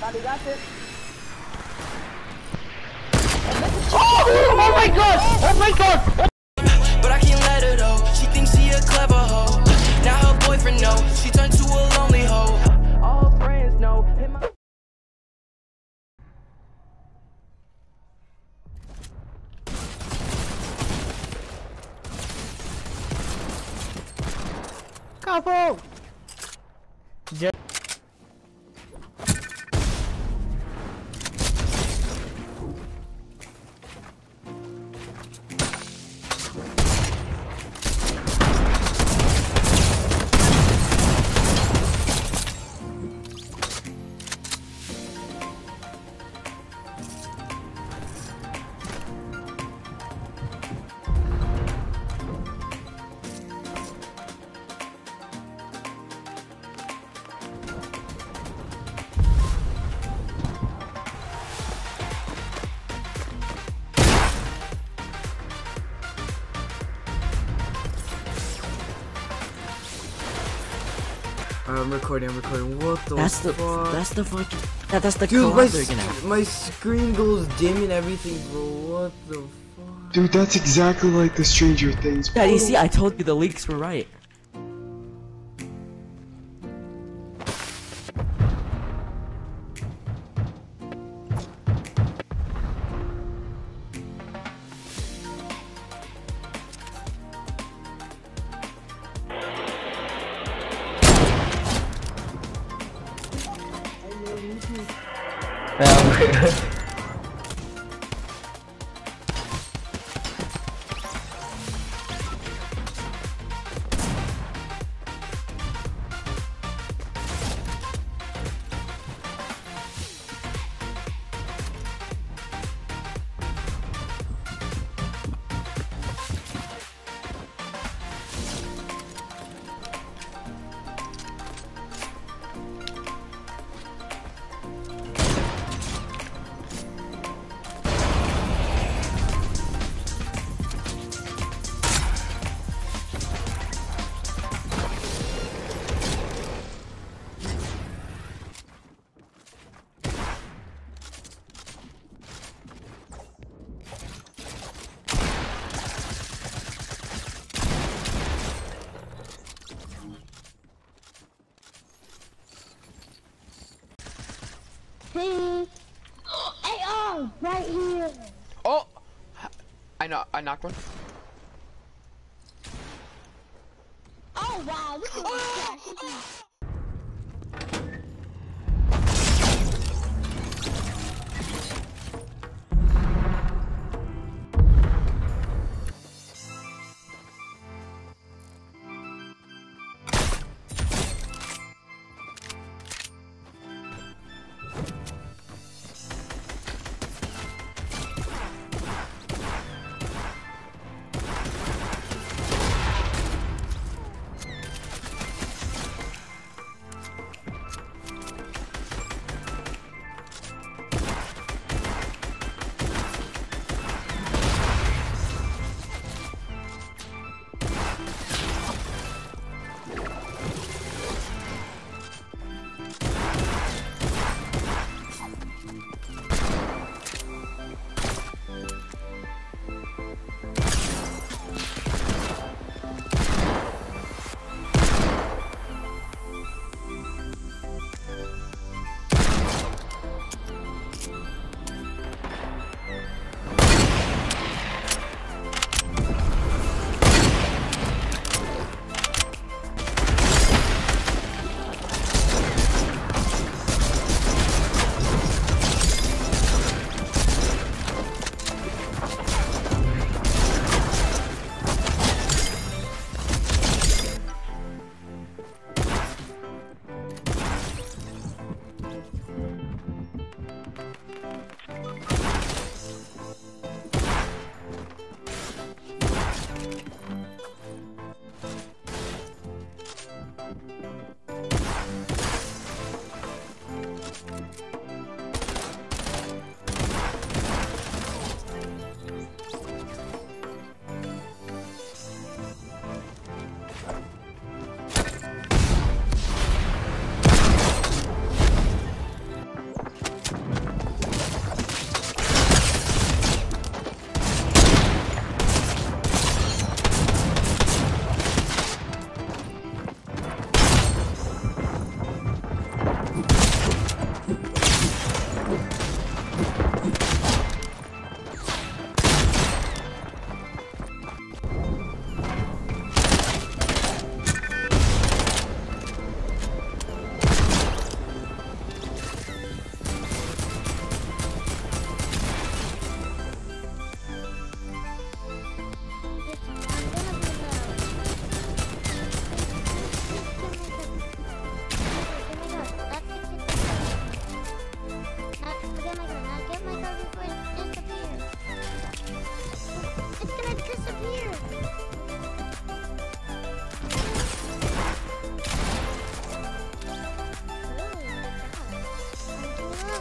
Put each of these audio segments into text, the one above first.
Bobby got this. Oh my god! Oh my god! But I can't let her though. She thinks she a clever hoe. Now her boyfriend know she turned to a lonely hoe. All her friends know. Couple. I'm recording. What the fuck? That's the fucking... that's the Dude, collab they're gonna... my screen goes dim and everything, bro. What the fuck? Dude, that's exactly like the Stranger Things. Yeah, you see, I told you the leaks were right. Hey, oh, right here. Oh, I knocked one. Oh wow, this is trash.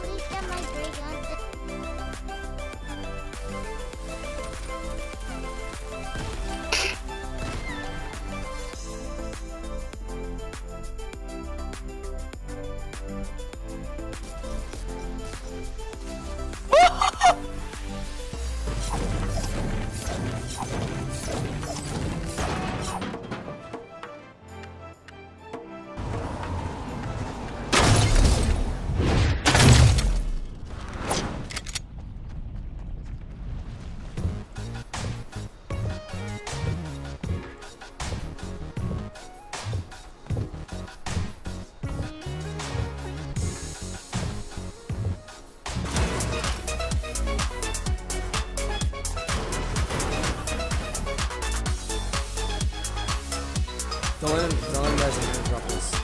No one guys are gonna drop this.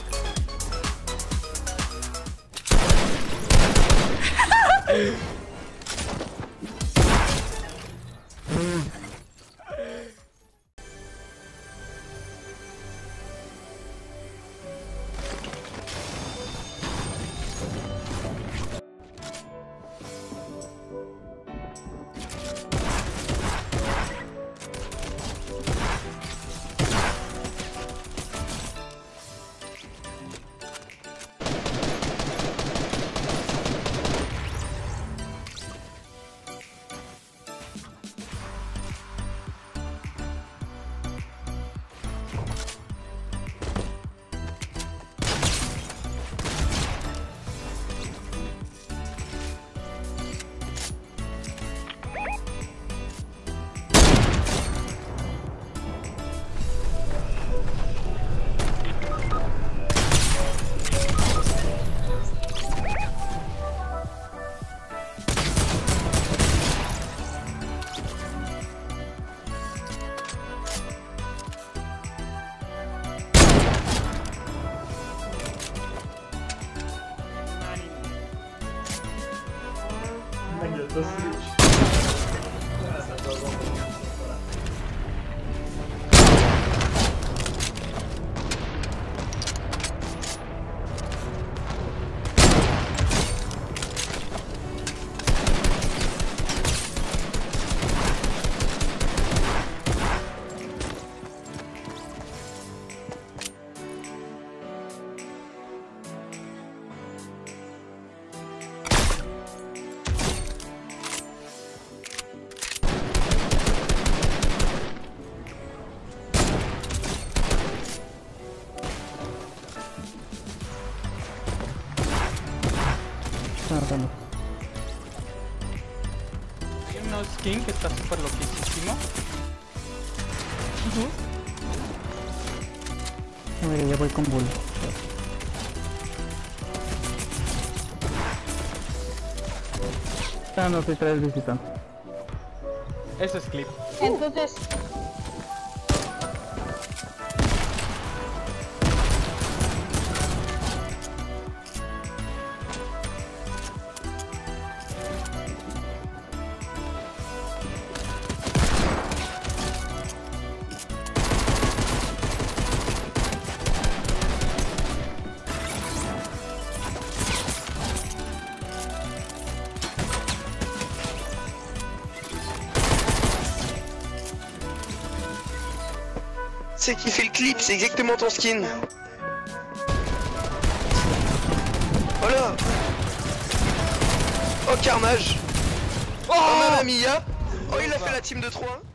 Hay un skin que está súper loquísimo. A ver, ya voy con Bull. No estoy 3 visitando. Eso es clip. Entonces, C'est qui fait le clip, c'est exactement ton skin. Voilà. Oh carnage. Oh Mamma Mia. Oh il a fait la team de 3.